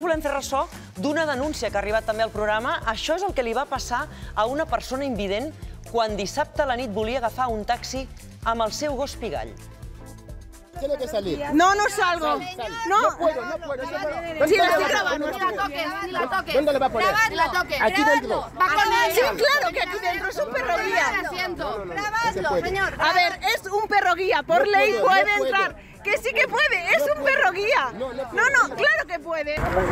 volem fer ressò d'una denúncia que ha arribat també al programa. Això és el que li va passar a una persona invident quan dissabte a la nit volia agafar un taxi amb el seu gos Pigall. Tiene que salir. No, no salgo. No. No puedo, no puedo. Sí, la estoy grabando. Ni la toques. ¿Dónde le va a poner? Ni la toques. Aquí dentro. Va con él. Sí, claro que aquí dentro es un perro guía. Asiento. Grabadlo, señor. A ver, es un perro guía. Por No ley puedo, puede no puedo. entrar. Que sí que puede. Es un perro guía. No No, claro que puede.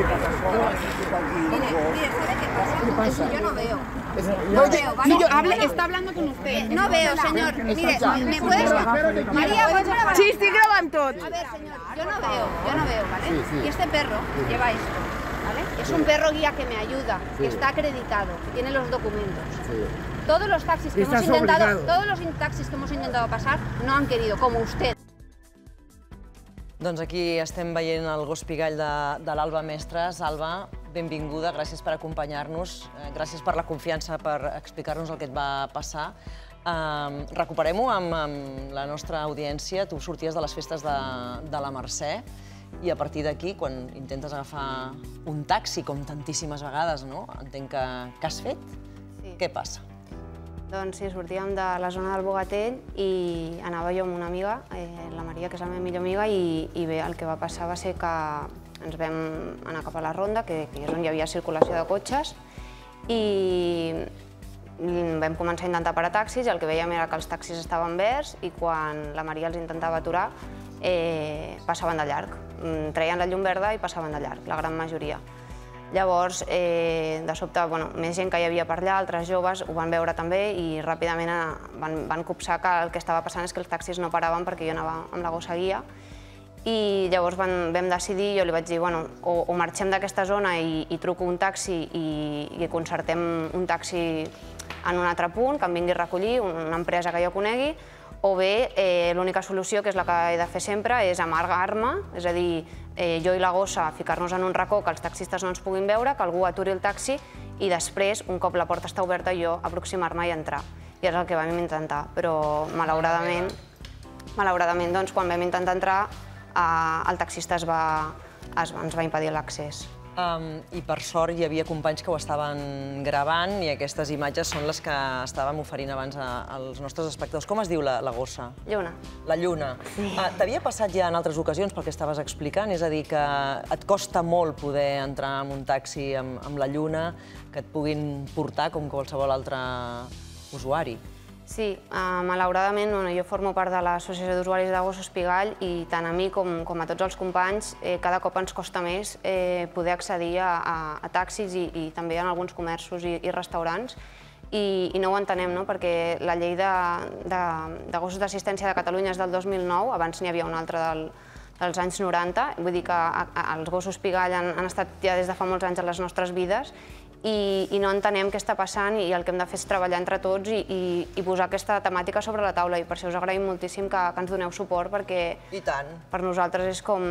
Mire, ¿sabe qué pasa? Es que yo no veo. No veo, ¿vale? Está hablando con usted. No veo, señor. Mire, ¿me puedes...? María, ¿puedes grabar? Sí, sí, graban todo. A ver, señor, yo no veo, ¿vale? Y este perro lleva esto, ¿vale? Es un perro guía que me ayuda, que está acreditado, que tiene los documentos. Todos los taxis que hemos intentado pasar no han querido, como usted. Doncs aquí estem veient el gos Pigall de l'Alba Mestres. Alba, benvinguda, gràcies per acompanyar-nos, gràcies per la confiança per explicar-nos el que et va passar. Recuperem-ho amb la nostra audiència. Tu sorties de les festes de la Mercè i a partir d'aquí, quan intentes agafar un taxi, com tantíssimes vegades, entenc que has fet, què passa? Doncs sí, sortíem de la zona del Bogatell i anava jo amb una amiga, la Maria, que és la meva millor amiga, i bé, el que va passar va ser que ens vam anar cap a la Ronda, que és on hi havia circulació de cotxes, i vam començar a intentar parar taxis i el que veiem era que els taxis estaven verds i quan la Maria els intentava aturar passaven de llarg. Treien la llum verda i passaven de llarg, la gran majoria. Llavors, de sobte, més gent que hi havia per allà, altres joves, ho van veure també i ràpidament van copsar que el que estava passant és que els taxis no paraven perquè jo anava amb la gossa guia i llavors vam decidir, jo li vaig dir, o marxem d'aquesta zona i truco un taxi i concertem un taxi en un altre punt, que em vingui a recollir, una empresa que jo conegui, o bé l'única solució, que és la que he de fer sempre, és amagar-me, és a dir, jo i la gossa ficar-nos en un racó que els taxistes no ens puguin veure, que algú aturi el taxi i després, un cop la porta està oberta, jo aproximar-me i entrar. I és el que vam intentar, però malauradament, quan vam intentar entrar, el taxista ens va impedir l'accés. I per sort hi havia companys que ho estaven gravant i aquestes imatges són les que estàvem oferint abans als nostres espectadors. Com es diu la gossa? Lluna. La Lluna. T'havia passat ja en altres ocasions pel que estaves explicant? És a dir, que et costa molt poder entrar en un taxi amb la Lluna, que et puguin portar com qualsevol altre usuari? Sí, malauradament jo formo part de l'Associació d'Usuaris de Gossos Pigall i tant a mi com a tots els companys cada cop ens costa més poder accedir a taxis i també en alguns comerços i restaurants i no ho entenem, perquè la llei de gossos d'assistència de Catalunya és del 2009, abans n'hi havia una altra dels anys 90, vull dir que els gossos Pigall han estat ja des de fa molts anys a les nostres vides i no entenem què està passant i el que hem de fer és treballar entre tots i posar aquesta temàtica sobre la taula i per això us agraïm moltíssim que ens doneu suport perquè per nosaltres és com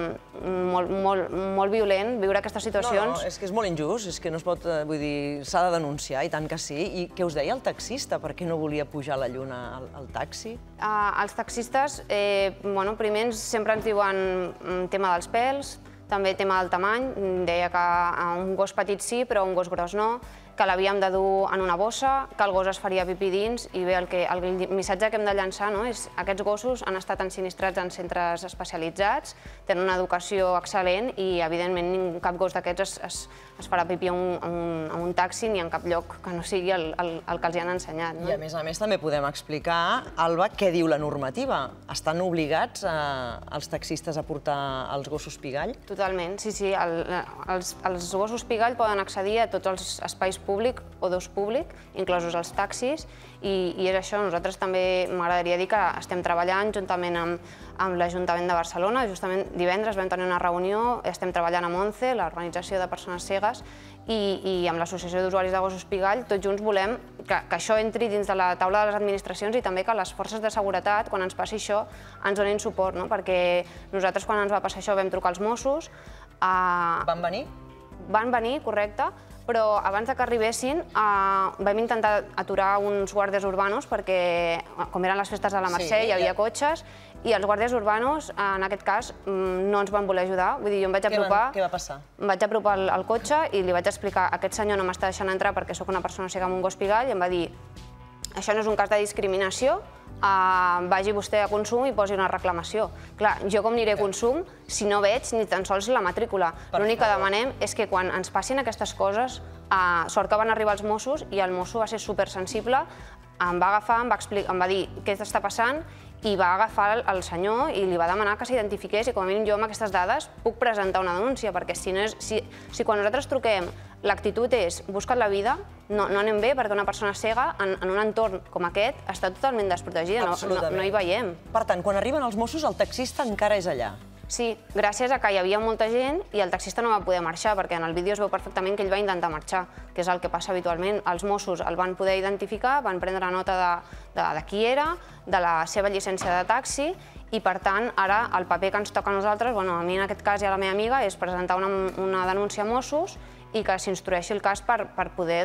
molt violent viure aquestes situacions. No, és que és molt injust, és que no es pot, vull dir, s'ha de denunciar i tant que sí. I què us deia el taxista? Per què no volia pujar la Lluna al taxi? Els taxistes, primer sempre ens diuen tema dels pèls, també tema del tamany, deia que un gos petit sí, però un gos gros no, que l'havíem de dur en una bossa, que el gos es faria pipí dins, i bé, el missatge que hem de llançar és que aquests gossos han estat ensinistrats en centres especialitzats, tenen una educació excel·lent i, evidentment, cap gos d'aquests es farà pipí en un taxi ni en cap lloc que no sigui el que els hi han ensenyat. I, a més, també podem explicar, Alba, què diu la normativa. Estan obligats els taxistes a portar els gossos Pigall? Totalment, sí. Els gossos Pigall poden accedir a tots els espais públic o d'ús públic, inclosos els taxis, i és això. Nosaltres també m'agradaria dir que estem treballant juntament amb l'Ajuntament de Barcelona. Justament divendres vam tenir una reunió, estem treballant amb ONCE, l'Organització de Persones Cegues, i amb l'Associació d'Usuaris de Gossos Pigall. Tots junts volem que això entri dins de la taula de les administracions i també que les forces de seguretat, quan ens passi això, ens donin suport, perquè nosaltres quan ens va passar això vam trucar als Mossos. Van venir? Van venir, correcte, però abans que arribessin vam intentar aturar uns guàrdies urbanos perquè, com eren les festes de la Mercè, hi havia cotxes I els guàrdies urbanos, en aquest cas, no ens van voler ajudar. Vull dir, jo em vaig apropar... Què va passar? Em vaig apropar al cotxe i li vaig explicar aquest senyor no m'està deixant entrar perquè sóc una persona cega amb un gos pigall, i em va dir això no és un cas de discriminació, vagi vostè a Consum i posi una reclamació. Clar, jo com aniré a Consum si no veig ni tan sols la matrícula? L'únic que demanem és que quan ens passin aquestes coses, sort que van arribar els Mossos i el mosso va ser supersensible, em va agafar, em va dir què t'està passant, i va agafar el senyor i li va demanar que s'identifiqués, i com a mínim jo amb aquestes dades puc presentar una denúncia, perquè si quan nosaltres truquem l'actitud és busca't la vida, no anem bé, perquè una persona cega en un entorn com aquest està totalment desprotegida, no hi veiem. Per tant, quan arriben els Mossos, el taxista encara és allà. Sí, gràcies a que hi havia molta gent i el taxista no va poder marxar, perquè en el vídeo es veu perfectament que ell va intentar marxar, que és el que passa habitualment. Els Mossos el van poder identificar, van prendre nota de qui era, de la seva llicència de taxi, i per tant, ara el paper que ens toca a nosaltres, a mi en aquest cas i a la meva amiga, és presentar una denúncia a Mossos i que s'instrueixi el cas per poder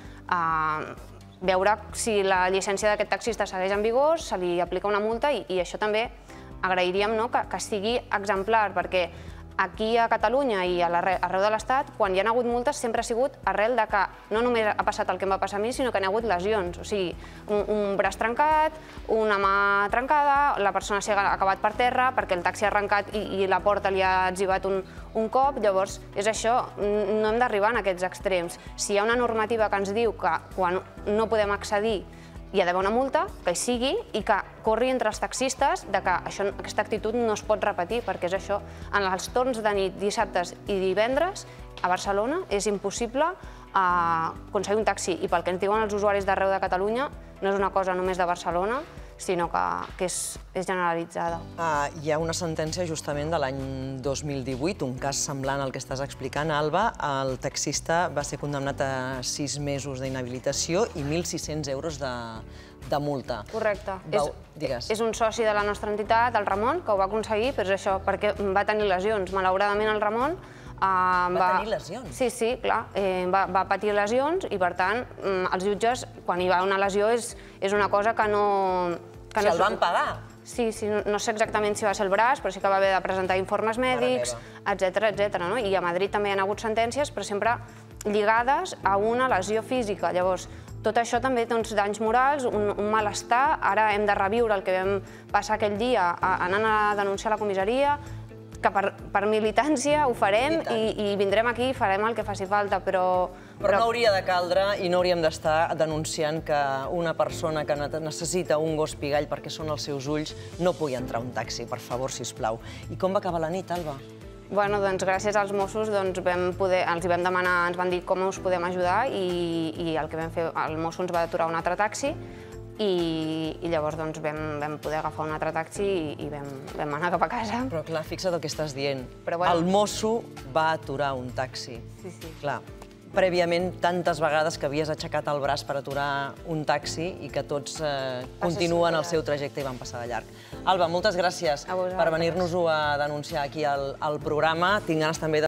veure si la llicència d'aquest taxista segueix en vigor, se li aplica una multa, i això també agrairíem que sigui exemplar, perquè aquí a Catalunya i arreu de l'Estat, quan hi ha hagut multes, sempre ha sigut arrel de que no només ha passat el que em va passar a mi, sinó que hi ha hagut lesions. O sigui, un braç trencat, una mà trencada, la persona cega ha acabat per terra perquè el taxi ha arrencat i la porta li ha etzibat un cop. Llavors, és això, no hem d'arribar a aquests extrems. Si hi ha una normativa que ens diu que quan no podem accedir hi ha d'haver una multa, que hi sigui, i que corri entre els taxistes que aquesta actitud no es pot repetir, perquè és això. En els torns de nit, dissabtes i divendres, a Barcelona és impossible aconseguir un taxi, i pel que ens diuen els usuaris d'arreu de Catalunya, no és una cosa només de Barcelona, sinó que és generalitzada. Hi ha una sentència justament de l'any 2018, un cas semblant al que estàs explicant, Alba. El taxista va ser condemnat a 6 mesos d'inhabilitació i 1.600 euros de multa. Correcte. Digues. És un soci de la nostra entitat, el Ramon, que ho va aconseguir, però és això, perquè va tenir lesions. Malauradament, el Ramon va tenir lesions? Sí, clar. Va patir lesions i, per tant, els jutges, quan hi va una lesió, és una cosa que no... Si el van pagar? Sí, no sé exactament si va ser el braç, però sí que va haver de presentar informes mèdics, etcètera. I a Madrid també hi ha hagut sentències, però sempre lligades a una lesió física. Llavors, tot això també té uns danys morals, un malestar. Ara hem de reviure el que vam passar aquell dia anant a denunciar a la comissaria, que per militància ho farem i vindrem aquí i farem el que faci falta, però no hauria de caldre i no hauríem d'estar denunciant que una persona que necessita un gos pigall perquè són els seus ulls no pugui entrar a un taxi, per favor, sisplau. I com va acabar la nit, Alba? Bueno, doncs gràcies als Mossos els hi vam demanar, ens van dir com us podem ajudar, i el que vam fer, el Mosso ens va aturar un altre taxi, i llavors vam poder agafar un altre taxi i vam anar cap a casa. Però clar, fixa't el que estàs dient. El mosso va aturar un taxi. Sí. Clar, prèviament tantes vegades que havies aixecat el braç per aturar un taxi i que tots continuen el seu trajecte i van passar de llarg. Alba, moltes gràcies per venir-nos-ho a denunciar aquí al programa. Tinc ganes també de